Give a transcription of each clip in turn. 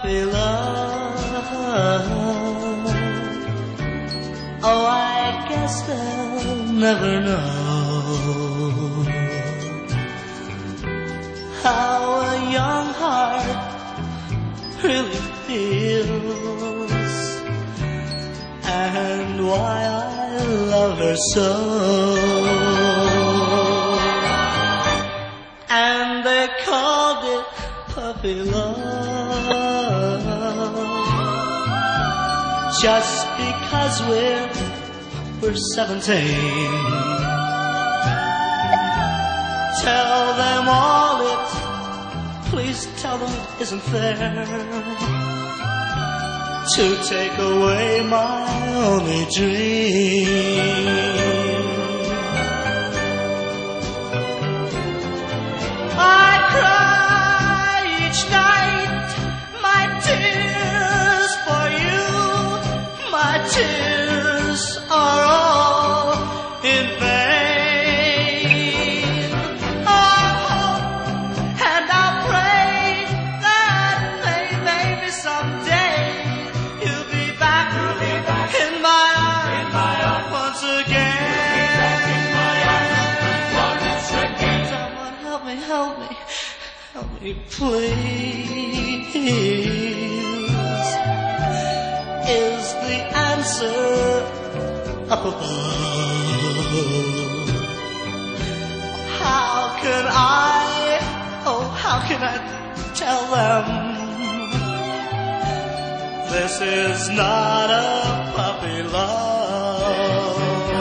puppy love. Oh, I guess they'll never know how a young heart really feels, and why I love her so. And they called it puppy love, just because we're 17. Tell them all it, please tell them it isn't fair to take away my only dream. I cry each night my tears for you. My tears are all in vain. Oh, and I'll pray that maybe someday you'll be back in my arms once again. Someone help me, help me, help me, please. Is the answer up above? How can I tell them this is not a puppy love?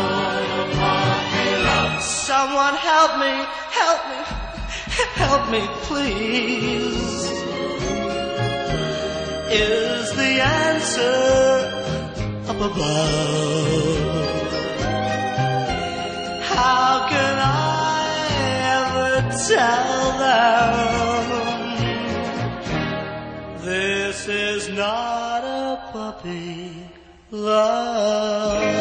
Someone help me, help me, help me, please. Is the answer up above? How can I ever tell them this is not a puppy love?